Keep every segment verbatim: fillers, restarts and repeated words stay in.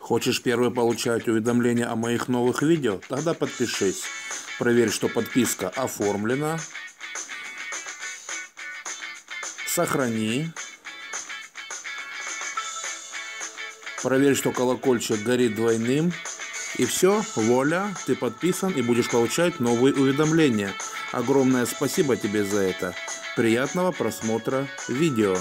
Хочешь первый получать уведомления о моих новых видео? Тогда подпишись. Проверь, что подписка оформлена. Сохрани. Проверь, что колокольчик горит двойным. И все, вуаля, ты подписан и будешь получать новые уведомления. Огромное спасибо тебе за это. Приятного просмотра видео.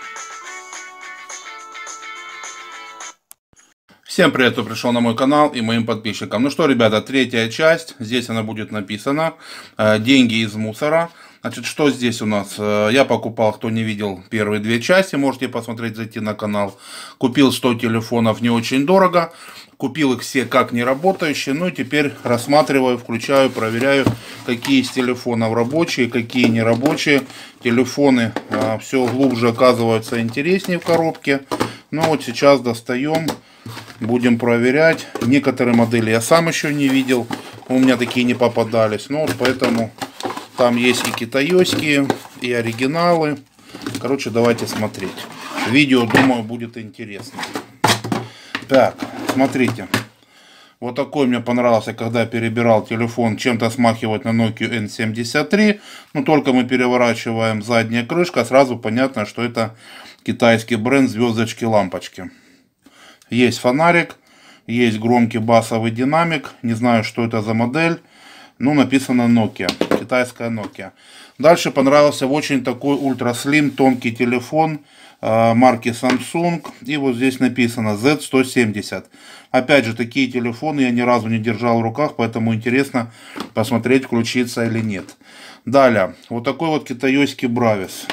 Всем привет, кто пришел на мой канал и моим подписчикам. Ну что, ребята, третья часть. Здесь она будет написана. Деньги из мусора. Значит, что здесь у нас? Я покупал, кто не видел первые две части, можете посмотреть, зайти на канал. Купил сто телефонов не очень дорого. Купил их все как не работающие. Ну и теперь рассматриваю, включаю, проверяю, какие из телефонов рабочие, какие не рабочие. Телефоны а, все глубже оказываются интереснее в коробке. Ну вот сейчас достаем. Будем проверять. Некоторые модели я сам еще не видел. У меня такие не попадались. Ну вот поэтому там есть и китайские, и оригиналы. Короче, давайте смотреть. Видео, думаю, будет интересно. Так, смотрите. Вот такой мне понравился, когда перебирал телефон. Чем-то смахивает на Nokia эн семьдесят три. Но только мы переворачиваем задняя крышка, сразу понятно, что это китайский бренд звездочки-лампочки. Есть фонарик, есть громкий басовый динамик. Не знаю, что это за модель. Ну, написано Nokia. Китайская Nokia. Дальше понравился очень такой ультраслим, тонкий телефон э, марки Samsung. И вот здесь написано зет сто семьдесят. Опять же, такие телефоны я ни разу не держал в руках, поэтому интересно посмотреть, включится или нет. Далее, вот такой вот китайский Бравис.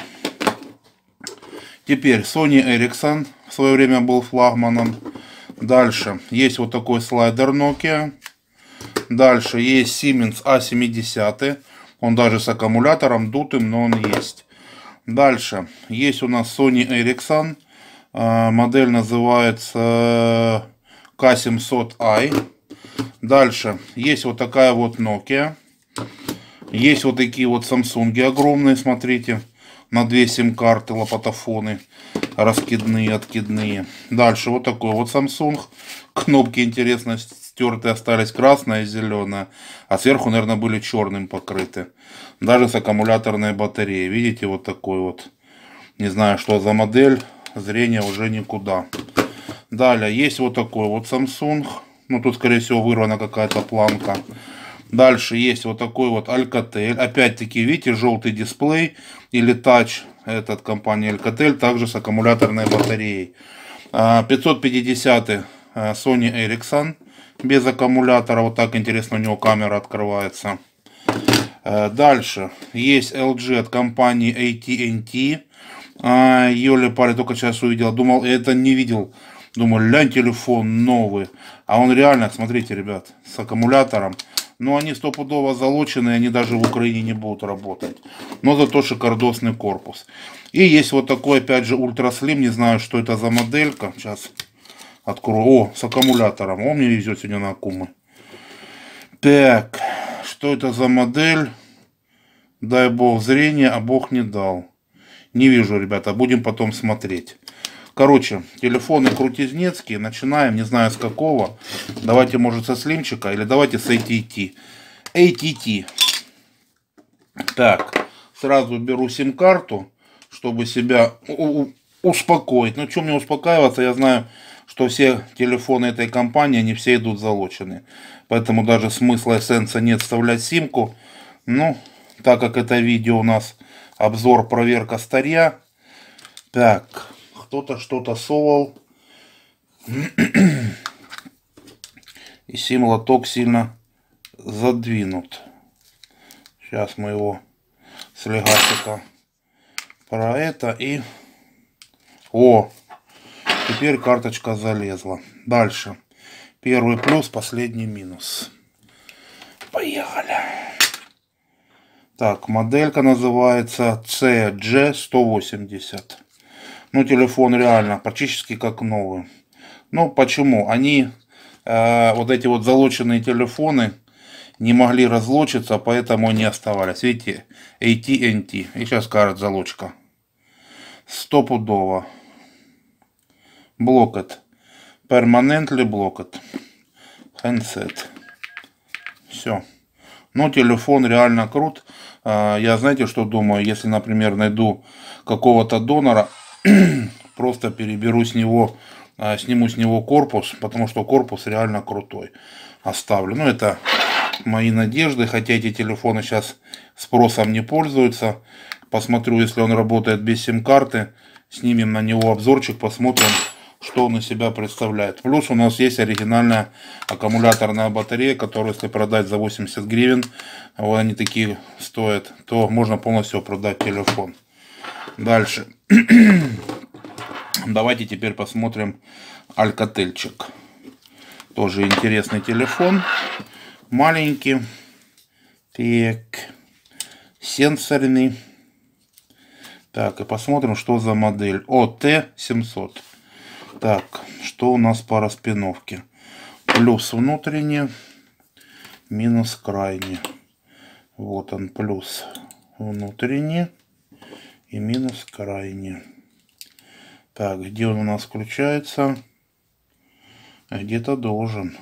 Теперь Sony Ericsson в свое время был флагманом. Дальше есть вот такой слайдер Nokia. Дальше есть Siemens а семьдесят. Он даже с аккумулятором дутым, но он есть. Дальше есть у нас Sony Ericsson. Модель называется ка семьсот ай. Дальше есть вот такая вот Nokia. Есть вот такие вот Samsung огромные, смотрите. На две сим-карты, лопатофоны. Раскидные, откидные. Дальше вот такой вот Samsung. Кнопки, интересно, стертые остались, красная и зеленая. А сверху, наверное, были черным покрыты. Даже с аккумуляторной батареей. Видите, вот такой вот. Не знаю, что за модель. Зрение уже никуда. Далее, есть вот такой вот Samsung. Ну, тут, скорее всего, вырвана какая-то планка. Дальше есть вот такой вот Alcatel. Опять-таки, видите, желтый дисплей. Или тач, этот компания Alcatel, также с аккумуляторной батареей. пятьсот пятьдесят Sony Ericsson. Без аккумулятора. Вот так интересно, у него камера открывается. Дальше есть эл джи от компании эй ти энд ти. Ёли-пали, только сейчас увидел. Думал, это не видел. Думаю, лянь, телефон новый. А он реально, смотрите, ребят, с аккумулятором. Но они стопудово залочены, они даже в Украине не будут работать. Но зато шикардосный корпус. И есть вот такой, опять же, ультраслим. Не знаю, что это за моделька. Сейчас открою. О, с аккумулятором. Он мне везет сегодня на аккумы. Так, что это за модель? Дай бог зрения, а бог не дал. Не вижу, ребята, будем потом смотреть. Короче, телефоны крутизнецкие. Начинаем, не знаю с какого. Давайте, может, со слимчика. Или давайте с эй ти ти. эй ти ти. Так, сразу беру сим-карту, чтобы себя успокоить. Ну, что мне успокаиваться? Я знаю, что все телефоны этой компании, они все идут залочены. Поэтому даже смысла, эссенса нет вставлять симку. Ну, так как это видео у нас обзор, проверка старья. Так, кто-то что-то совал. И сим-лоток сильно задвинут. Сейчас мы его с легасика про это и... О! Теперь карточка залезла. Дальше. Первый плюс, последний минус. Поехали. Так, моделька называется си джи сто восемьдесят. Ну, телефон реально практически как новый. Ну, почему? Они, э, вот эти вот залоченные телефоны, не могли разлочиться, поэтому они оставались. Видите, эй ти энд ти. И сейчас скажет залочка. Стопудово. Блокет. Permanently blocked. Handset. Все. Но телефон реально крут. Я, знаете, что думаю? Если, например, найду какого-то донора, просто переберу с него, сниму с него корпус, потому что корпус реально крутой. Оставлю. Ну, это мои надежды, хотя эти телефоны сейчас спросом не пользуются. Посмотрю, если он работает без сим-карты, снимем на него обзорчик, посмотрим, что он из себя представляет. Плюс у нас есть оригинальная аккумуляторная батарея, которую, если продать за восемьдесят гривен, вот они такие стоят, то можно полностью продать телефон. Дальше. Давайте теперь посмотрим Alcatel-чик. Тоже интересный телефон. Маленький. Так. Сенсорный. Так, и посмотрим, что за модель. О Т семьсот. Так, что у нас по распиновке? Плюс внутренний, минус крайний. Вот он, плюс внутренний и минус крайний. Так, где он у нас включается? Где-то должен.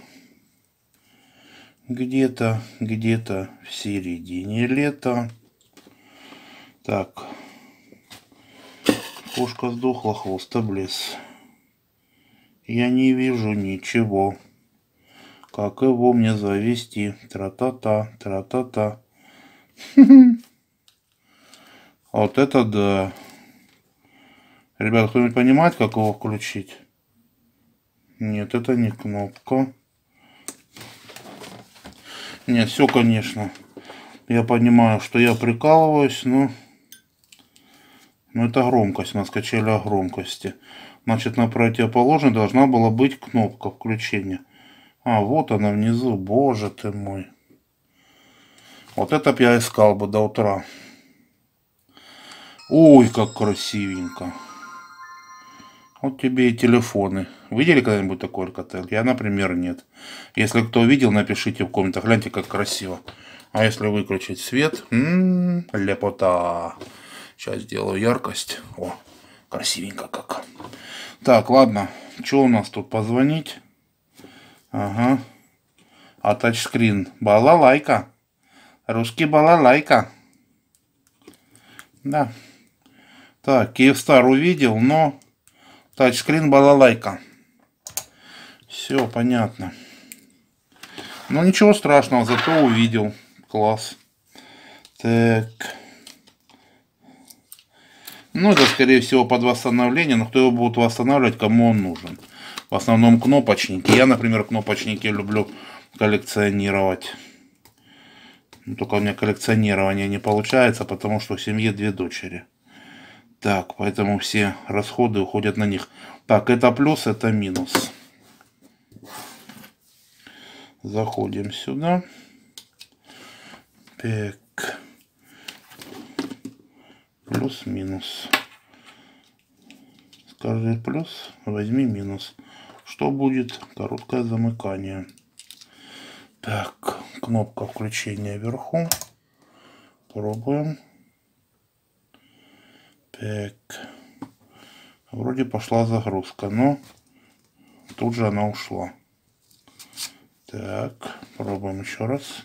Где-то, где-то в середине лета. Так. Кошка сдохла, хвост облез. Я не вижу ничего. Как его мне завести? Тра-та-та, тра-та-та. Вот это да. Ребят, кто-нибудь понимает, как его включить? Нет, это не кнопка. Нет, все, конечно. Я понимаю, что я прикалываюсь, но... Но это громкость. У нас качели о громкости. Значит, на противоположной должна была быть кнопка включения. А, вот она внизу. Боже ты мой. Вот это б я искал бы до утра. Ой, как красивенько. Вот тебе и телефоны. Видели когда-нибудь такой Alcatel? Я, например, нет. Если кто видел, напишите в комментах. Гляньте, как красиво. А если выключить свет? М-м, лепота. Сейчас сделаю яркость. О, красивенько как. Так, ладно. Что у нас тут? Позвонить? Ага. А тачскрин? Балалайка. Русский балалайка. Да. Так, Киевстар увидел, но тачскрин балалайка. Все понятно. Ну ничего страшного, зато увидел. Класс. Так. Ну, это, скорее всего, под восстановление, но кто его будет восстанавливать, кому он нужен. В основном кнопочники. Я, например, кнопочники люблю коллекционировать. Но только у меня коллекционирование не получается, потому что в семье две дочери. Так, поэтому все расходы уходят на них. Так, это плюс, это минус. Заходим сюда. Так. Плюс-минус. Скажи плюс, возьми минус. Что будет? Короткое замыкание. Так, кнопка включения вверху. Пробуем. Так. Вроде пошла загрузка, но тут же она ушла. Так, пробуем еще раз.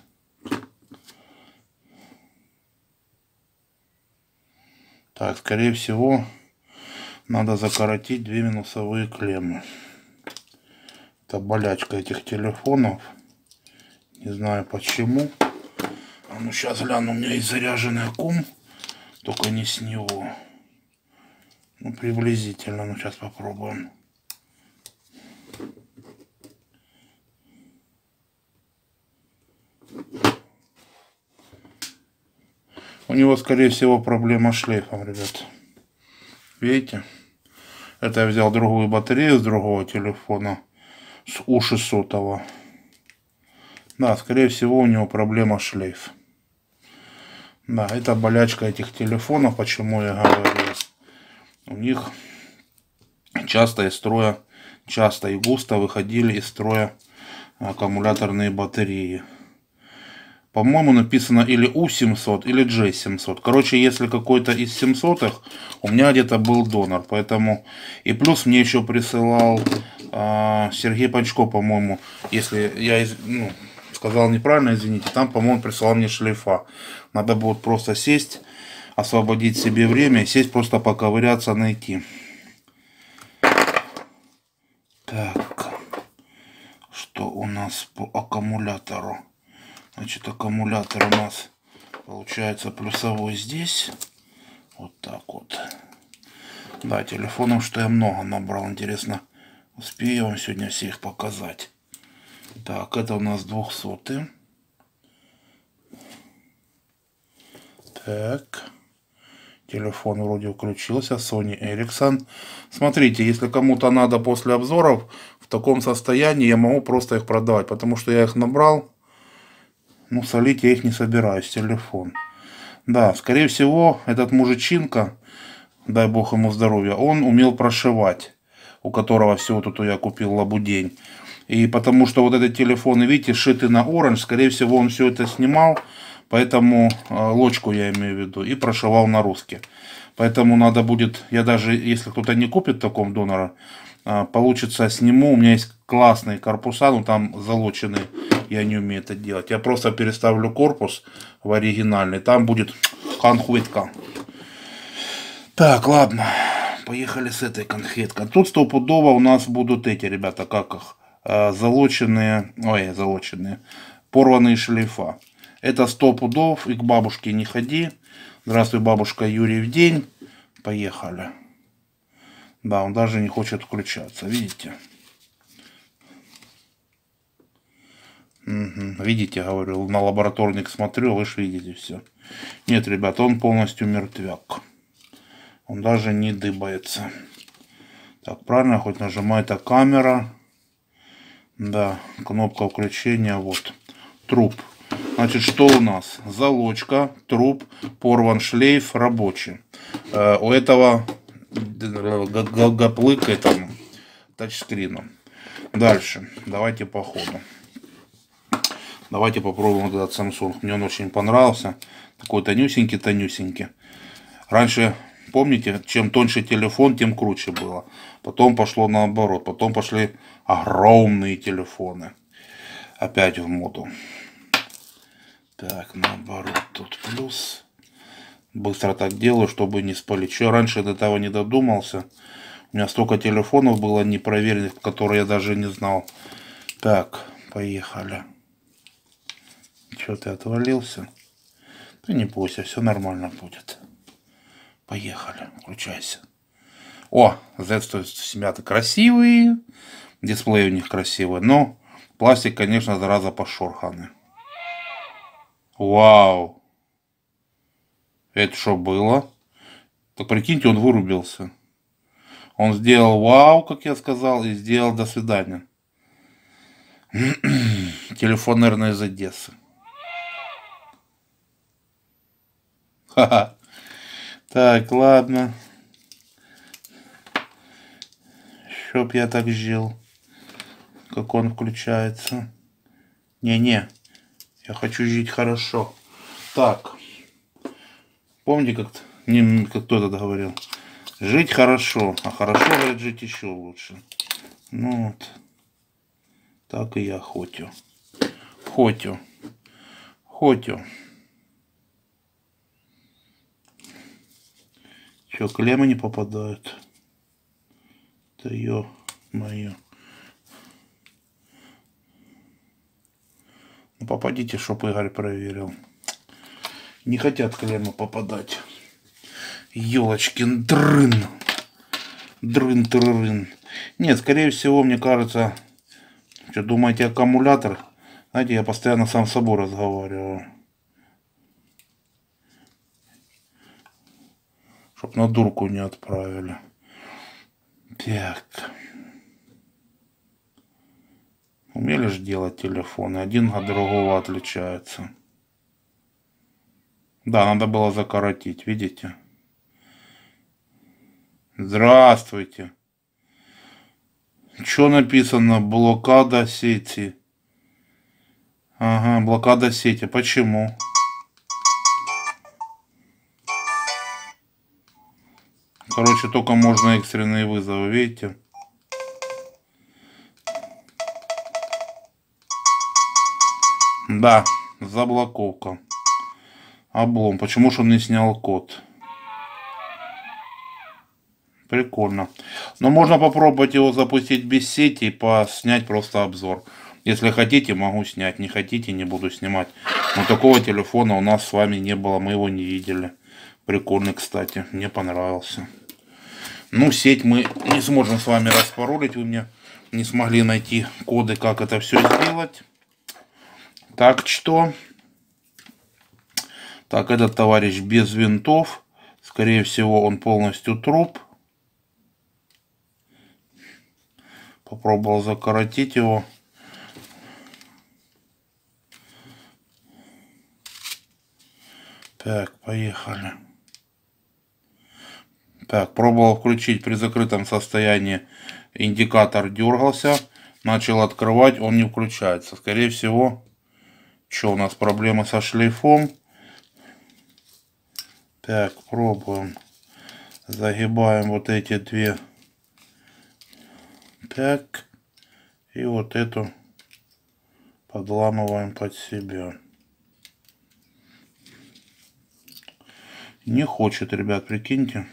Так, скорее всего, надо закоротить две минусовые клеммы. Это болячка этих телефонов. Не знаю почему. А ну сейчас гляну, у меня есть заряженный аккум. Только не с него. Ну, приблизительно. Ну, сейчас попробуем. У него, скорее всего, проблема с шлейфом, ребят. Видите? Это я взял другую батарею с другого телефона. С У шестьсот. Да, скорее всего, у него проблема с шлейф. Да, это болячка этих телефонов. Почему я говорю? У них часто из строя, часто и густо выходили из строя аккумуляторные батареи. По-моему, написано или У семьсот, или Джей семьсот. Короче, если какой-то из семьсотых, у меня где-то был донор. Поэтому... И плюс мне еще присылал э, Сергей Панчко, по-моему, если я из... ну, сказал неправильно, извините, там, по-моему, присылал мне шлейфа. Надо будет просто сесть, освободить себе время, сесть, просто поковыряться, найти. Так, что у нас по аккумулятору? Значит, аккумулятор у нас получается плюсовой здесь. Вот так вот. Да, телефонов, что я много набрал. Интересно, успею вам сегодня всех показать. Так, это у нас двухсотый. Так. Телефон вроде включился. Sony Ericsson. Смотрите, если кому-то надо после обзоров в таком состоянии, я могу просто их продавать. Потому что я их набрал. Ну, солить я их не собираюсь. Телефон. Да, скорее всего, этот мужичинка, дай бог ему здоровья, он умел прошивать. У которого всего тут я купил лабудень. И потому что вот этот телефон, видите, шитый на оранж, скорее всего, он все это снимал. Поэтому э, лочку я имею в виду. И прошивал на русский. Поэтому надо будет, я даже, если кто-то не купит в таком донора, э, получится сниму. У меня есть классные корпуса, но там залоченные. Я не умею это делать. Я просто переставлю корпус в оригинальный. Там будет конфетка. Так, ладно. Поехали с этой конфеткой. Тут стопудово у нас будут эти, ребята, как их, э, залоченные, ой, залоченные, порванные шлейфа. Это сто пудов, и к бабушке не ходи. Здравствуй, бабушка, Юрий в день. Поехали. Да, он даже не хочет включаться, видите? Угу. Видите, говорю, на лабораторник смотрю, вы же видите все. Нет, ребята, он полностью мертвяк. Он даже не дыбается. Так, правильно, хоть нажимает, а камера. Да, кнопка включения, вот. Труп. Значит, что у нас? Залочка, труп, порван шлейф, рабочий. Э, у этого гаплыка там тачскрином. Дальше. Давайте по ходу. Давайте попробуем вот этот Samsung. Мне он очень понравился. Такой тонюсенький-тонюсенький. Раньше, помните, чем тоньше телефон, тем круче было. Потом пошло наоборот. Потом пошли огромные телефоны. Опять в моду. Так, наоборот, тут плюс. Быстро так делаю, чтобы не спалить. Что раньше до этого не додумался. У меня столько телефонов было непроверенных, которые я даже не знал. Так, поехали. Что, ты отвалился? Да не бойся, все нормально будет. Поехали, включайся. О, зет сто семьдесят красивые. Дисплей у них красивый. Но пластик, конечно, зараза пошорханный. Вау. Это что было? Так прикиньте, он вырубился. Он сделал вау, как я сказал, и сделал до свидания. Телефон, наверное, из Одессы. Ха-ха. Так, ладно. Чтоб я так жил. Как он включается. Не-не. Я хочу жить хорошо. Так. Помните, как, не, как кто-то говорил? Жить хорошо. А хорошо, говорят, жить еще лучше. Ну вот. Так и я хотю. Хотю. Хотю. Че, клеммы не попадают? Да ё-моё. Ну попадите, чтоб Игорь проверил. Не хотят клеммы попадать. Ёлочкин дрын. Дрын-трын. Нет, скорее всего, мне кажется... Что, думаете, аккумулятор? Знаете, я постоянно сам с собой разговариваю. Чтоб на дурку не отправили. Так. Умели же делать телефоны. Один от другого отличается. Да, надо было закоротить, видите? Здравствуйте. Что написано? Блокада сети. Ага, блокада сети. Почему? Короче, только можно экстренные вызовы, видите? Да, заблоковка. Облом. Почему же он не снял код? Прикольно. Но можно попробовать его запустить без сети и поснять просто обзор. Если хотите, могу снять. Не хотите, не буду снимать. Но такого телефона у нас с вами не было. Мы его не видели. Прикольный, кстати. Мне понравился. Ну, сеть мы не сможем с вами распаролить. Вы мне не смогли найти коды, как это все сделать. Так что... Так, этот товарищ без винтов. Скорее всего, он полностью труп. Попробовал закоротить его. Так, поехали. Так, пробовал включить при закрытом состоянии. Индикатор дергался. Начал открывать, он не включается. Скорее всего, что у нас проблемы со шлейфом. Так, пробуем. Загибаем вот эти две. Так. И вот эту подламываем под себя. Не хочет, ребят, прикиньте.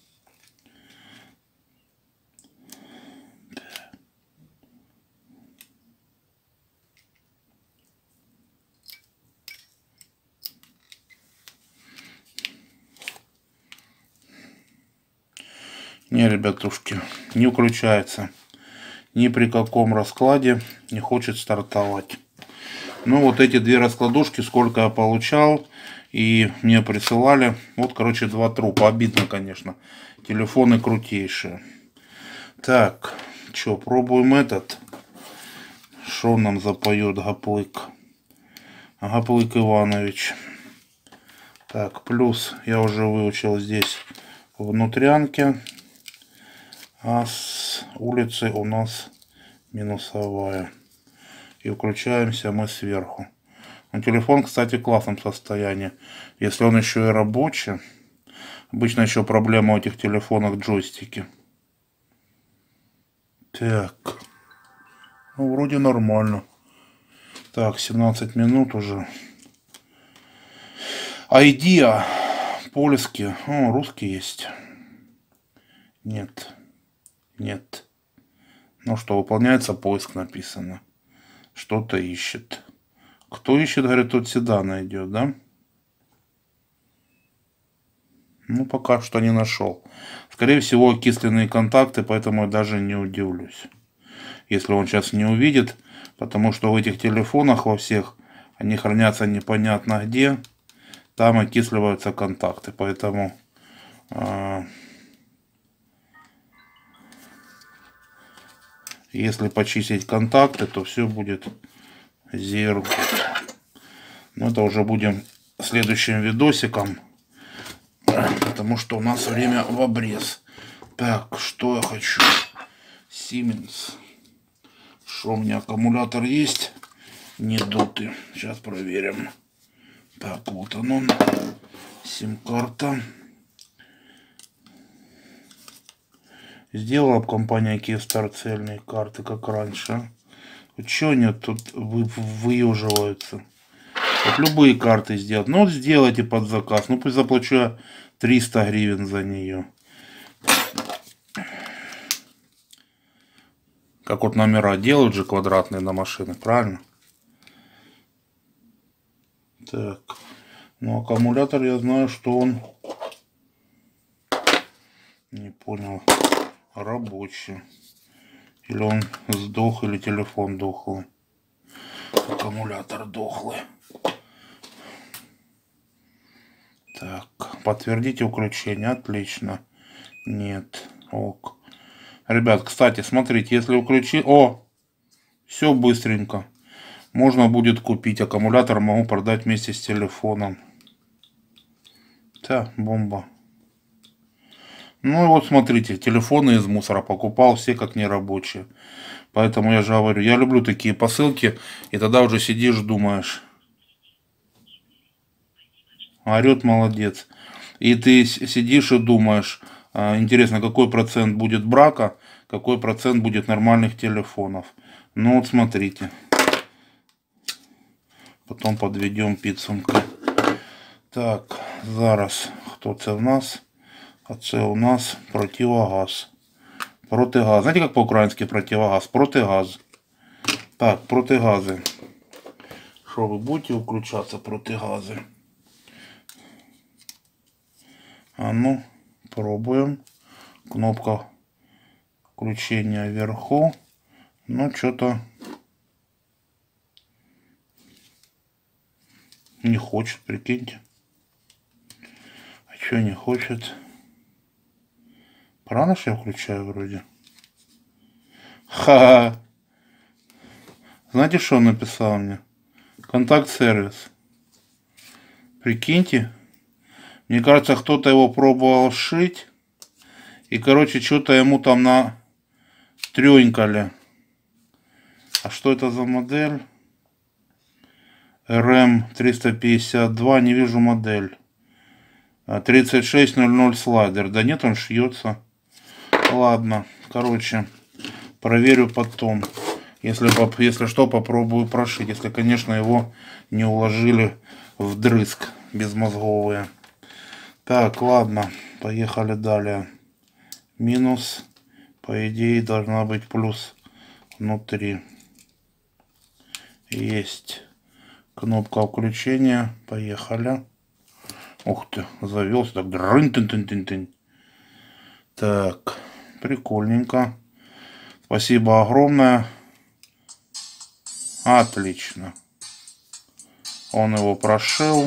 Не, ребятушки, не включается. Ни при каком раскладе не хочет стартовать. Ну, вот эти две раскладушки, сколько я получал, и мне присылали. Вот, короче, два трупа. Обидно, конечно. Телефоны крутейшие. Так, что, пробуем этот. Что нам запоет Гаплык? Гаплык Иванович. Так, плюс я уже выучил здесь внутрянки. А с улицы у нас минусовая. И включаемся мы сверху. Но телефон, кстати, в классном состоянии. Если он еще и рабочий. Обычно еще проблема у этих телефонов джойстики. Так. Ну, вроде нормально. Так, семнадцать минут уже. Айдиа. Польский. О, русский есть. Нет. Нет. Ну что, выполняется поиск, написано. Что-то ищет. Кто ищет, говорит, тот всегда найдет, да? Ну, пока что не нашел. Скорее всего, окисленные контакты, поэтому я даже не удивлюсь. Если он сейчас не увидит, потому что в этих телефонах во всех, они хранятся непонятно где, там окисливаются контакты, поэтому... Э Если почистить контакты, то все будет zero. Но это уже будем следующим видосиком. Потому что у нас время в обрез. Так, что я хочу? Siemens. Что у меня аккумулятор есть? Не дутый. Сейчас проверим. Так, вот он он. Сим-карта. Сделала бы компания Kyivstar цельные карты, как раньше. Вот что они тут вы, выеживаются? Вот любые карты сделать. Ну вот сделайте под заказ. Ну пусть заплачу я триста гривен за нее. Как вот номера делают же квадратные на машины, правильно? Так. Ну аккумулятор я знаю, что он... Не понял. Рабочий. Или он сдох, или телефон дохлый. Аккумулятор дохлый. Так, подтвердите включение. Отлично. Нет. Ок. Ребят, кстати, смотрите, если включить... О! Все быстренько. Можно будет купить. Аккумулятор могу продать вместе с телефоном. Да, бомба. Ну и вот смотрите, телефоны из мусора покупал, все как нерабочие. Поэтому я же говорю, я люблю такие посылки, и тогда уже сидишь, думаешь. Орет, молодец. И ты сидишь и думаешь, интересно, какой процент будет брака, какой процент будет нормальных телефонов. Ну вот смотрите. Потом подведем підсумки. Так, зараз, хто це в нас? А це у нас противогаз. Протигаз. Знаете, как по-украински противогаз? Протигаз. Так, протигази. Что, вы будете включаться, протигази? А ну, пробуем. Кнопка включения вверху. Ну, что-то не хочет, прикиньте. А что не хочет? Правильно, что я включаю вроде? Ха-ха. Знаете, что он написал мне? Контакт-сервис. Прикиньте. Мне кажется, кто-то его пробовал шить. И, короче, что-то ему там на трёнькали. А что это за модель? эр эм триста пятьдесят два. Не вижу модель. тридцать шесть ноль ноль слайдер. Да нет, он шьется. Ладно. Короче, проверю потом. Если, если что, попробую прошить. Если, конечно, его не уложили вдрызг безмозговые. Так, ладно. Поехали далее. Минус. По идее, должна быть плюс внутри. Есть. Кнопка включения. Поехали. Ух ты, завелся. Так, дрын-тын-тын-тын-тын. Так, прикольненько. Спасибо огромное. Отлично. Он его прошил.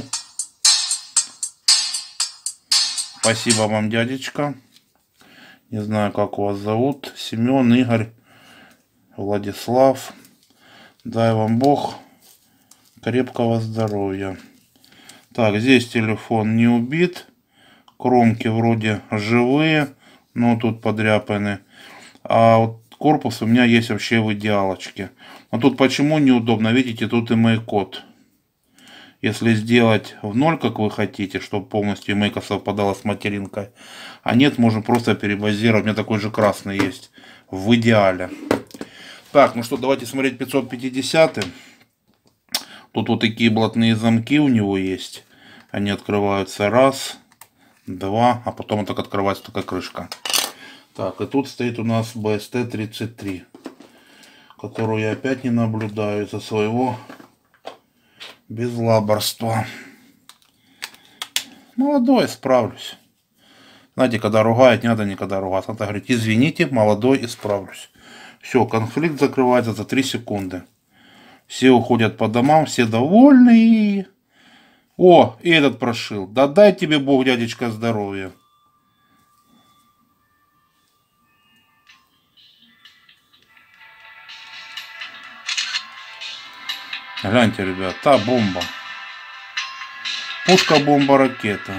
Спасибо вам, дядечка. Не знаю, как вас зовут. Семен, Игорь, Владислав. Дай вам Бог крепкого здоровья. Так, здесь телефон не убит. Кромки вроде живые, но тут подряпаны. А вот корпус у меня есть вообще в идеалочке. Но тут почему неудобно? Видите, тут имей-код. Если сделать в ноль, как вы хотите, чтобы полностью имейка совпадала с материнкой. А нет, можно просто перебазировать. У меня такой же красный есть. В идеале. Так, ну что, давайте смотреть пятьсот пятьдесят. Тут вот такие блатные замки у него есть. Они открываются раз, два, а потом вот так открывается такая крышка. Так, и тут стоит у нас бэ эс тэ тридцать три, которую я опять не наблюдаю из-за своего безлаборства. Молодой, справлюсь. Знаете, когда ругают, не надо никогда ругаться. Надо говорить, извините, молодой, исправлюсь. Все, конфликт закрывается за три секунды. Все уходят по домам, все довольны. О, и этот прошил. Да дай тебе Бог, дядечка, здоровья. Гляньте, ребят, та бомба. Пушка, бомба, ракета.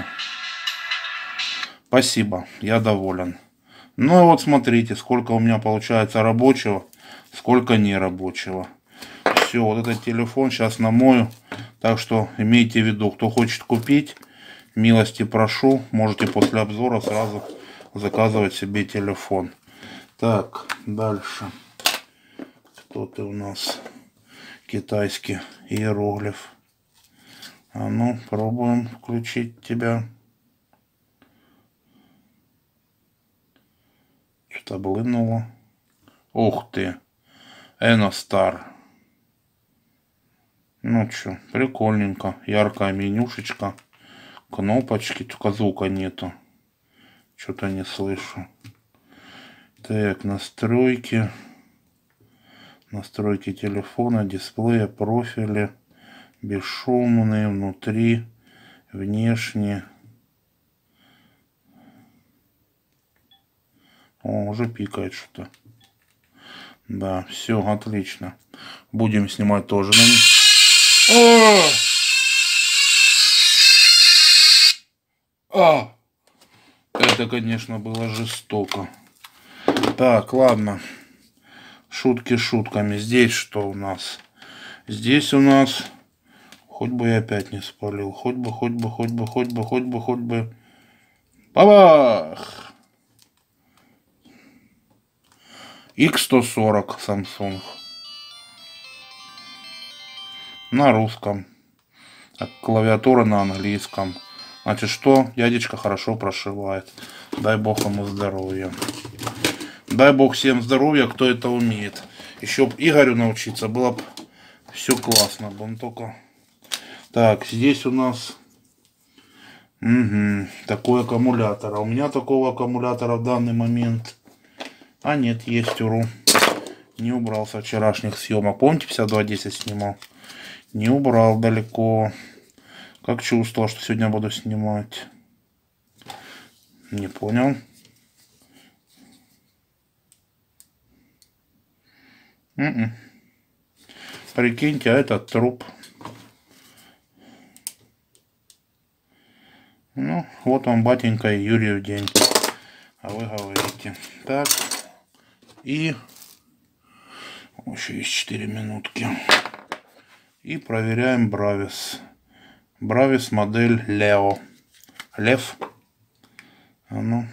Спасибо, я доволен. Ну и вот смотрите, сколько у меня получается рабочего, сколько нерабочего. Все, вот этот телефон сейчас намою. Так что имейте в виду, кто хочет купить, милости прошу. Можете после обзора сразу заказывать себе телефон. Так, дальше. Кто ты у нас? Китайский иероглиф. А ну, пробуем включить тебя. Что-то блынуло. Ух ты. Эностар. Ну что, прикольненько. Яркая менюшечка. Кнопочки. Только звука нету. Что-то не слышу. Так, настройки. Настройки телефона, дисплея, профили. Бесшумные, внутри, внешне. О, уже пикает что-то. Да, все, отлично. Будем снимать тоже на них. О! А! Это, конечно, было жестоко. Так, ладно. Шутки шутками. Здесь что у нас? Здесь у нас... Хоть бы я опять не спалил. Хоть бы, хоть бы, хоть бы, хоть бы, хоть бы, хоть бы. Бабах! икс сто сорок Samsung. На русском. А клавиатура на английском. Значит, что? Дядечка хорошо прошивает. Дай бог ему здоровья. Дай бог всем здоровья, кто это умеет. Еще б Игорю научиться, было бы все классно. Он только... Так, здесь у нас... Угу, такой аккумулятор. А у меня такого аккумулятора в данный момент... А нет, есть уру. Не убрал со вчерашних съемок. Помните, пятьдесят два десять снимал? Не убрал далеко. Как чувствовал, что сегодня буду снимать. Не понял. М-м. Прикиньте, а этот труп. Ну, вот он, батенька, и Юрьев день. А вы говорите. Так. И... Еще есть четыре минутки. И проверяем Бравис. Бравис модель Лео. Лев. А ну.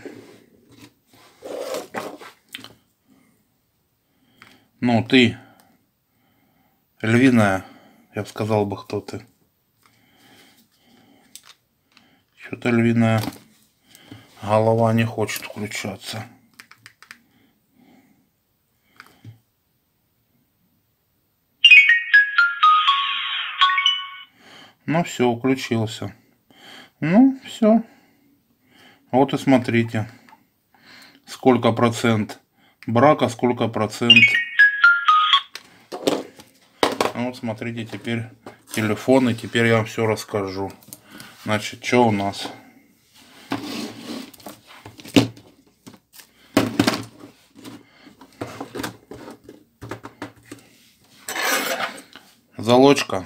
Ну, ты. Львиная. Я бы сказал бы, кто ты. Что-то львиная голова не хочет включаться. Ну все, включился. Ну все. Вот и смотрите. Сколько процент брака, сколько процент. Ну вот смотрите теперь телефон, и теперь я вам все расскажу. Значит, что у нас? Залочка.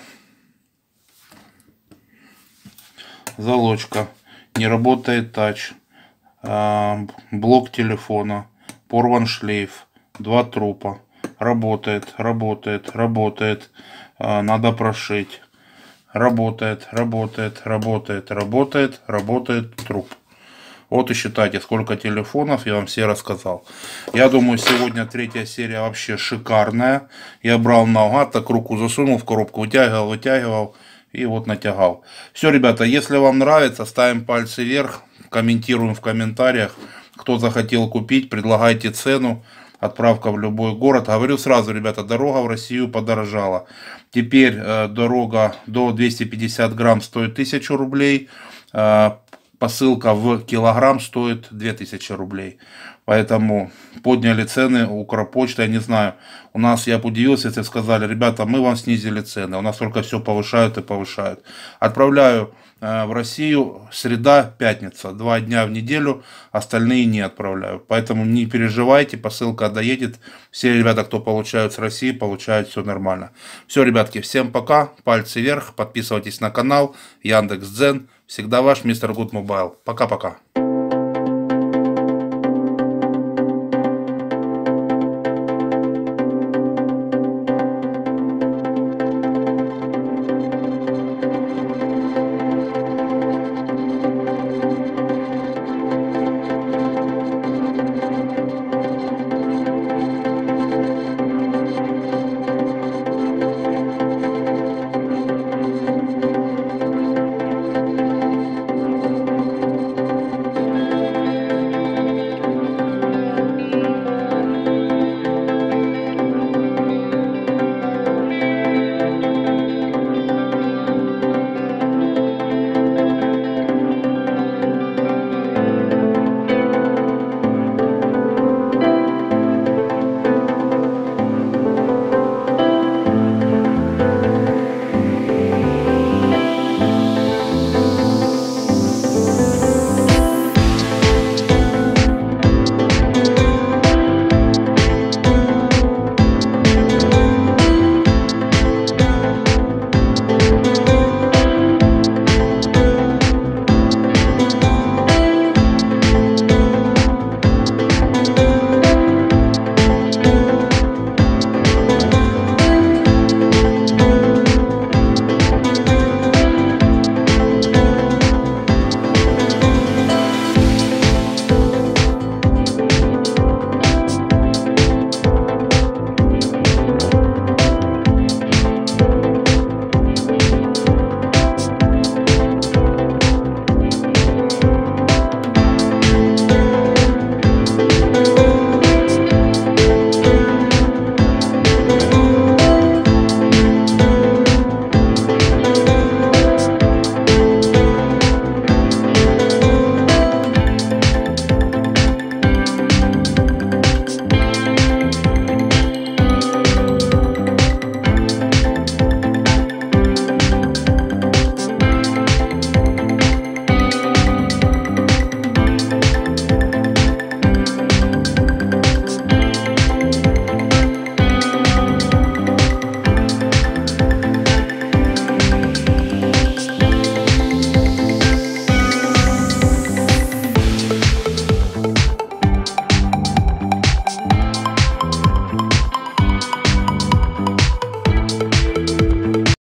Залочка. Не работает тач. Блок телефона. Порван шлейф. Два трупа. Работает, работает, работает. Надо прошить. Работает, работает, работает, работает, работает труп. Вот и считайте, сколько телефонов я вам все рассказал. Я думаю, сегодня третья серия вообще шикарная. Я брал наугад, так руку засунул в коробку, вытягивал, вытягивал и вот натягал. Все, ребята, если вам нравится, ставим пальцы вверх, комментируем в комментариях. Кто захотел купить, предлагайте цену. Отправка в любой город. Говорю сразу, ребята, дорога в Россию подорожала. Теперь э, дорога до двухсот пятидесяти грамм стоит тысячу рублей. Э, посылка в килограмм стоит две тысячи рублей. Поэтому подняли цены. Укрпочта, я не знаю. У нас, я бы удивился, если сказали, ребята, мы вам снизили цены. У нас только все повышают и повышают. Отправляю в Россию среда, пятница, два дня в неделю, остальные не отправляю. Поэтому не переживайте, посылка доедет. Все ребята, кто получают с России, получают все нормально. Все, ребятки, всем пока, пальцы вверх, подписывайтесь на канал, Яндекс.Дзен. Всегда ваш мистер Good Mobile. Пока-пока.